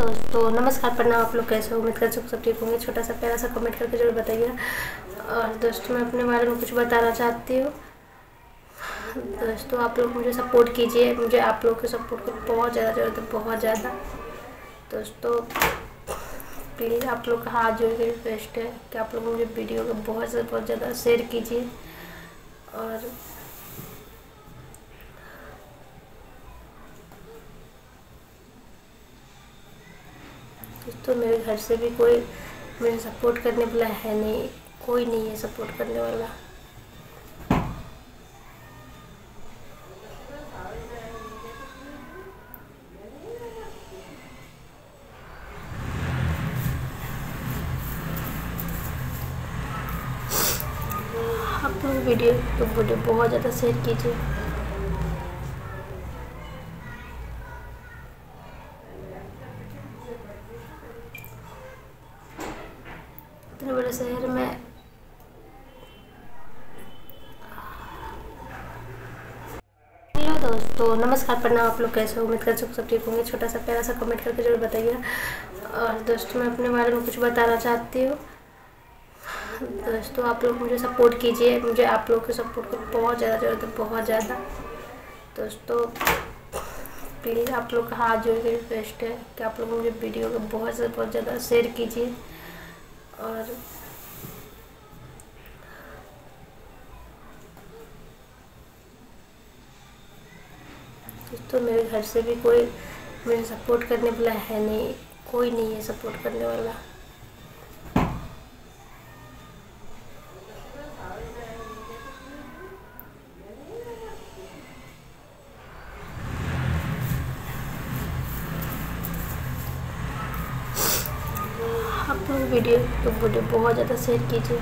दोस्तों नमस्कार प्रणाम। आप लोग कैसे हो? उम्मीद कर सब ठीक होंगे। छोटा सा प्यारा सा कमेंट करके जरूर बताइए। और दोस्तों मैं अपने बारे में कुछ बताना चाहती हूँ। दोस्तों आप लोग मुझे सपोर्ट कीजिए। मुझे आप लोग के सपोर्ट की बहुत ज़्यादा ज़रूरत है, बहुत ज़्यादा। दोस्तों प्लीज़ आप लोग का हाथ जोड़ के रिक्वेस्ट है कि आप लोग मुझे वीडियो को बहुत से बहुत ज़्यादा शेयर कीजिए। और दोस्तों मेरे घर से भी कोई मेरे सपोर्ट करने वाला है नहीं, कोई नहीं है सपोर्ट करने वाला। आप लोग वीडियो तो वीडियो बहुत ज़्यादा शेयर कीजिए। इतने बड़े शहर में हेलो दोस्तों नमस्कार प्रणाम। आप लोग कैसे हो? उम्मीद कर सब ठीक होंगे। छोटा सा प्यारा सा कमेंट करके जरूर बताइए। और दोस्तों मैं अपने बारे में कुछ बताना चाहती हूँ। दोस्तों आप लोग मुझे सपोर्ट कीजिए। मुझे आप लोग के सपोर्ट की बहुत ज़्यादा ज़रूरत है, बहुत ज़्यादा। दोस्तों प्लीज़ आप लोग का हाथ जोड़ के रिक्वेस्ट है कि आप लोग मुझे वीडियो को बहुत से बहुत ज़्यादा शेयर कीजिए। और दोस्तों मेरे घर से भी कोई मेरे सपोर्ट करने वाला है नहीं, कोई नहीं है सपोर्ट करने वाला। आप लोग वीडियो तो वीडियो बहुत ज़्यादा शेयर कीजिए।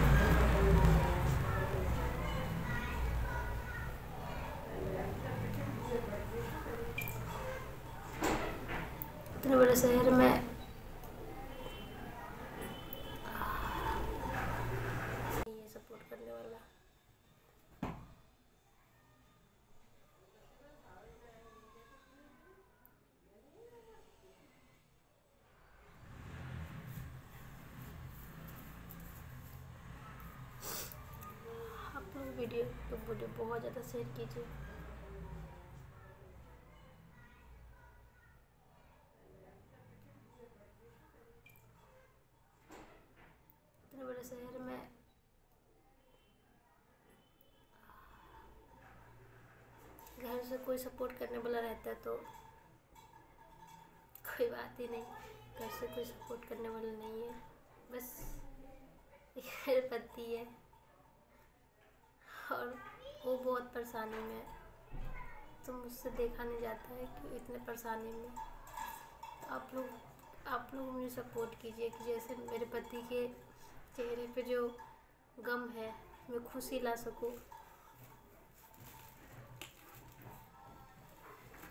इतने बड़े शहर में नहीं है सपोर्ट करने वाला। आप लोग वीडियो तो वीडियो बहुत ज़्यादा शेयर कीजिए। इतने बड़े शहर में घर से कोई सपोर्ट करने वाला रहता है तो कोई बात ही नहीं। घर से कोई सपोर्ट करने वाला नहीं है, बस मेरे पति है और वो बहुत परेशानी में है, तो मुझसे देखा नहीं जाता है कि इतने परेशानी में। तो आप लोग मुझे सपोर्ट कीजिए कि जैसे मेरे पति के चेहरे पे जो गम है मैं खुशी ला सकूं।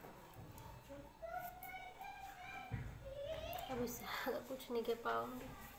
अब इससे ज़्यादा कुछ नहीं कह पाऊँगी।